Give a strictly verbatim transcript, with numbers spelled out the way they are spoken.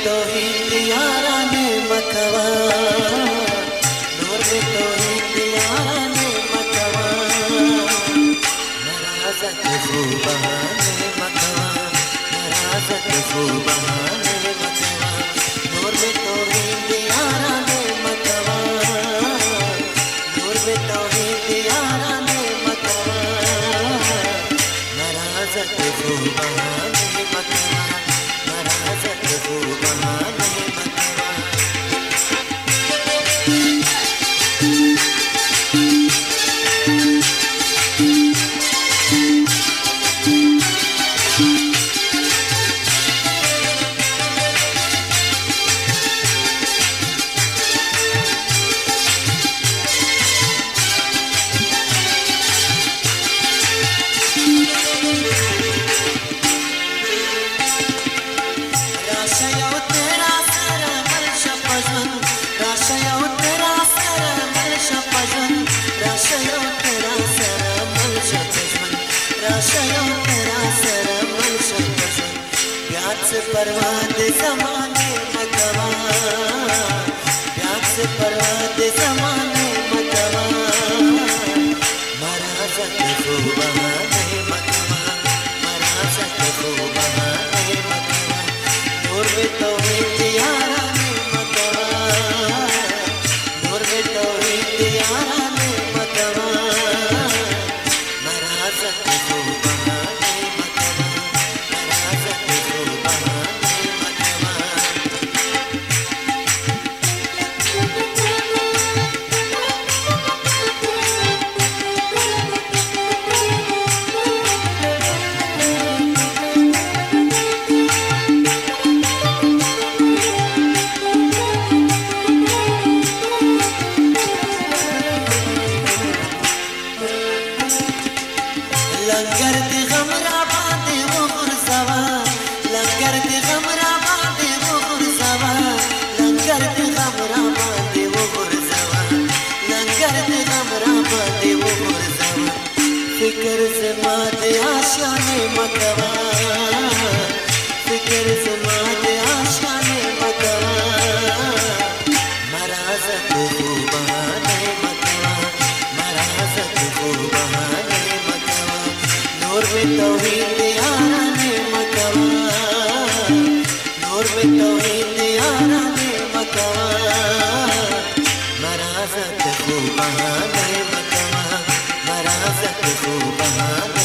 तौहीद याराने मकवा, नूर में तौहीद याराने मकवा, मराज़त ख़ूबहाने मकवा, मराज़त ख़ूबहाने मकवा, नूर में तौहीद याराने मकवा, नूर में तौहीद याराने मकवा, मराज़त ख़ूबहाने मकवा, मराज़त ख़ूबहाने मकवा। परवाद ज़माने मकवा, प्यार से परवाद ज़माने मकवा, मराज़त ख़ूबहाने मकवा, मराज़त ख़ूबहाने मकवा, नूर में तौहीद याराने मकवा, नूर में तौहीद याराने मकवा, मराज़त ख़ूबहाने मकवा, मराज़त ख़ूबहाने। लंगर दी गमरा बांधे वो गुरज़वा, लंगर दी गमरा बांधे वो गुरज़वा, लंगर दी गमरा बांधे वो गुरज़वा, लंगर दी गमरा बांधे वो गुरज़वा, फिक्र से माते आशाने मकवा, फिक्र से माते आशाने मकवा, मराज़त ख़ूबहाने मकवा, मराज़त ख़ूबहाने मकवा, नूर में तौहीद याराने मकवा, नूर में तौहीद याराने मकवा, मराज़त ख़ूबहाने मकवा, मराज़त ख़ूबहाने।